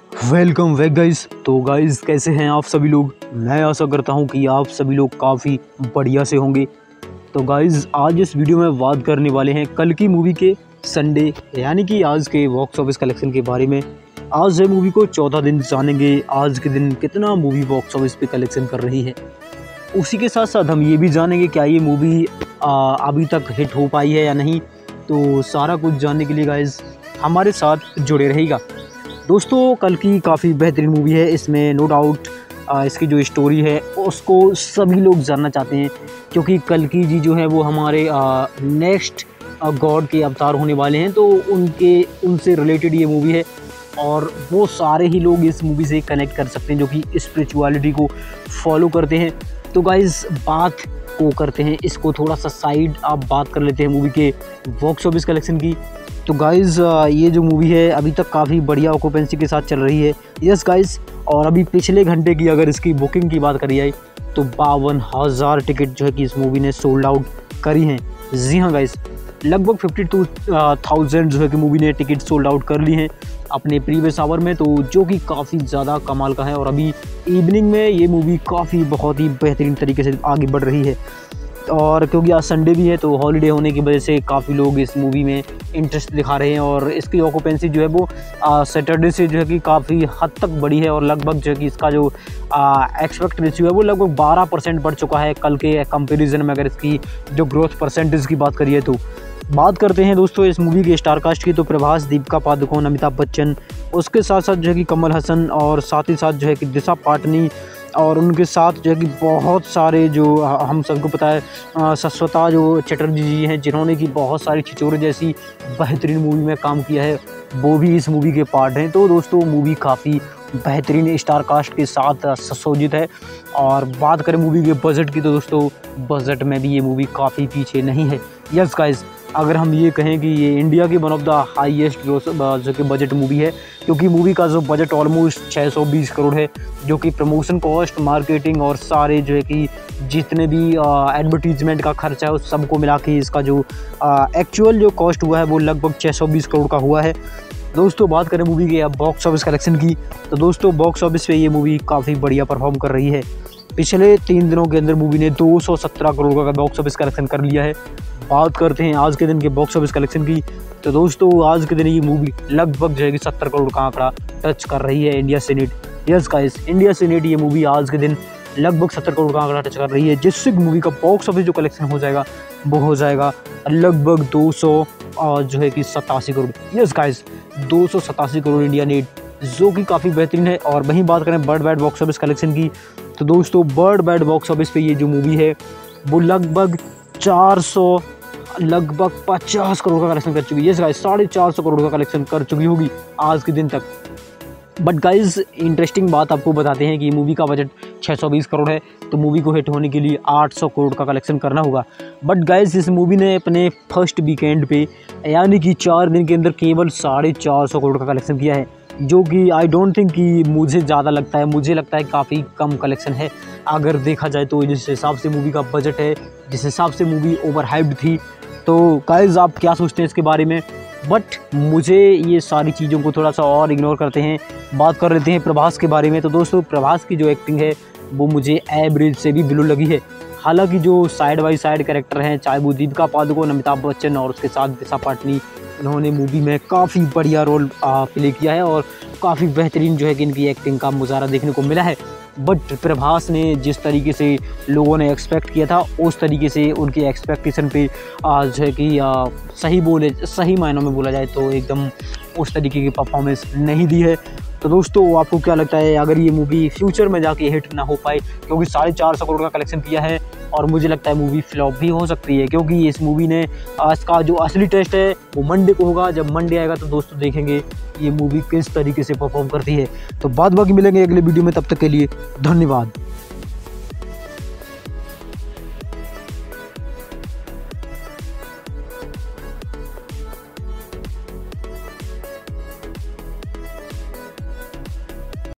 Welcome back guys. तो guys कैसे हैं आप सभी लोग। मैं आशा करता हूं कि आप सभी लोग काफ़ी बढ़िया से होंगे। तो गाइस आज इस वीडियो में बात करने वाले हैं कल की मूवी के संडे यानी कि आज के बॉक्स ऑफिस कलेक्शन के बारे में। आज है मूवी को 14 दिन जानेंगे आज के दिन कितना मूवी बॉक्स ऑफिस पे कलेक्शन कर रही है। उसी के साथ साथ हम ये भी जानेंगे क्या ये मूवी अभी तक हिट हो पाई है या नहीं। तो सारा कुछ जानने के लिए गाइस हमारे साथ जुड़े रहेगा। दोस्तों कल की काफ़ी बेहतरीन मूवी है, इसमें नो डाउट इसकी जो स्टोरी है उसको सभी लोग जानना चाहते हैं, क्योंकि कल की जी जो है वो हमारे नेक्स्ट गॉड के अवतार होने वाले हैं। तो उनसे रिलेटेड ये मूवी है और वो सारे ही लोग इस मूवी से कनेक्ट कर सकते हैं जो कि स्पिरिचुअलिटी को फॉलो करते हैं। तो गाइस बात को करते हैं इसको थोड़ा सा साइड, आप बात कर लेते हैं मूवी के बॉक्स ऑफिस कलेक्शन की। तो गाइज़ ये जो मूवी है अभी तक काफ़ी बढ़िया ऑक्यूपेंसी के साथ चल रही है। यस गाइज़, और अभी पिछले घंटे की अगर इसकी बुकिंग की बात करी जाए तो 52,000 टिकट जो है कि इस मूवी ने सोल्ड आउट करी हैं। जी हाँ गाइज़, लगभग 52,000 जो है कि मूवी ने टिकट सोल्ड आउट कर ली हैं अपने प्रीवियस आवर में, तो जो कि काफ़ी ज़्यादा कमाल का है। और अभी इवनिंग में ये मूवी काफ़ी बहुत ही बेहतरीन तरीके से आगे बढ़ रही है। और क्योंकि आज संडे भी है तो हॉलीडे होने की वजह से काफ़ी लोग इस मूवी में इंटरेस्ट दिखा रहे हैं और इसकी ऑक्यूपेंसी जो है वो सैटरडे से जो है कि काफ़ी हद तक बढ़ी है और लगभग जो है कि इसका जो एक्सपेक्ट रेशियो है वो लगभग 12% बढ़ चुका है कल के कंपैरिजन में। अगर इसकी जो ग्रोथ परसेंटेज की बात करिए तो बात करते हैं दोस्तों इस मूवी के स्टार कास्ट की, तो प्रभास, दीपिका पादुकोण, अमिताभ बच्चन, उसके साथ साथ जो है कि कमल हसन और साथ ही साथ जो है कि दिशा पाटनी, और उनके साथ जो है कि बहुत सारे जो हम सबको पता है शाश्वता जो चटर्जी जी हैं जिन्होंने कि बहुत सारी छिछोरे जैसी बेहतरीन मूवी में काम किया है, वो भी इस मूवी के पार्ट हैं। तो दोस्तों मूवी काफ़ी बेहतरीन स्टार कास्ट के साथ सुसज्जित है। और बात करें मूवी के बजट की तो दोस्तों बजट में भी ये मूवी काफ़ी पीछे नहीं है। यस गाइस, अगर हम ये कहें कि ये इंडिया की वन ऑफ द हाईएस्ट जो कि बजट मूवी है, क्योंकि मूवी का जो बजट ऑलमोस्ट 620 करोड़ है, जो कि प्रमोशन कॉस्ट, मार्केटिंग और सारे जो है कि जितने भी एडवर्टीजमेंट का खर्चा है उस सबको मिला के इसका जो एक्चुअल जो कॉस्ट हुआ है वो लगभग 620 करोड़ का हुआ है। दोस्तों बात करें मूवी के बॉक्स ऑफिस कलेक्शन की तो दोस्तों बॉक्स ऑफिस पे ये मूवी काफ़ी बढ़िया परफॉर्म कर रही है। पिछले 3 दिनों के अंदर मूवी ने 217 करोड़ का बॉक्स ऑफिस कलेक्शन कर लिया है। बात करते हैं आज के दिन के बॉक्स ऑफिस कलेक्शन की तो दोस्तों आज के दिन ये मूवी लगभग जो है कि 70 करोड़ का आंकड़ा टच कर रही है इंडिया से नेट। यस गाइस, इंडिया से नेट ये मूवी आज के दिन लगभग 70 करोड़ का आंकड़ा टच कर रही है, जिससे मूवी का बॉक्स ऑफिस जो कलेक्शन हो जाएगा वो हो जाएगा लगभग 287 crore. Yes guys, 287 crore India net, जो कि काफ़ी बेहतरीन है। और वहीं बात करें बर्ड बैड बॉक्स ऑफिस कलेक्शन की तो दोस्तों बर्ड बैड बॉक्स ऑफिस पे ये जो मूवी है वो लगभग 50 करोड़ का कलेक्शन कर चुकी है। यस गाइस, 450 करोड़ का कलेक्शन कर चुकी होगी आज के दिन तक। बट गाइस इंटरेस्टिंग बात आपको बताते हैं कि मूवी का बजट 620 करोड़ है, तो मूवी को हिट होने के लिए 800 करोड़ का कलेक्शन करना होगा। बट गाइस इस मूवी ने अपने फर्स्ट वीकेंड पे यानी कि 4 दिन के अंदर केवल 450 करोड़ का कलेक्शन किया है, जो कि आई डोंट थिंक कि मुझे ज़्यादा लगता है, मुझे लगता है काफ़ी कम कलेक्शन है अगर देखा जाए तो। जिस हिसाब से मूवी का बजट है, जिस हिसाब से मूवी ओवर हाइप्ड थी, तो गाइस आप क्या सोचते हैं इसके बारे में। बट मुझे ये सारी चीज़ों को थोड़ा सा और इग्नोर करते हैं, बात कर लेते हैं प्रभास के बारे में। तो दोस्तों प्रभास की जो एक्टिंग है वो मुझे एवरेज से भी बिलो लगी है। हालांकि जो साइड बाई साइड कैरेक्टर हैं, चाहे वो दीपिका पादुकोण, अमिताभ बच्चन और उसके साथ दिशा पाटनी, इन्होंने मूवी में काफ़ी बढ़िया रोल प्ले किया है और काफ़ी बेहतरीन जो है कि इनकी एक्टिंग का मुजाहरा देखने को मिला है। बट प्रभास ने जिस तरीके से लोगों ने एक्सपेक्ट किया था उस तरीके से उनकी एक्सपेक्टेशन पे जो है कि सही मायनों में बोला जाए तो एकदम उस तरीके की परफॉर्मेंस नहीं दी है। तो दोस्तों आपको क्या लगता है अगर ये मूवी फ्यूचर में जाके हिट ना हो पाए, क्योंकि 450 करोड़ का कलेक्शन किया है और मुझे लगता है मूवी फ्लॉप भी हो सकती है, क्योंकि इस मूवी ने इसका जो असली टेस्ट है वो मंडे को होगा। जब मंडे आएगा तो दोस्तों देखेंगे ये मूवी किस तरीके से परफॉर्म करती है। तो बाद बाकी मिलेंगे अगले वीडियो में, तब तक के लिए धन्यवाद।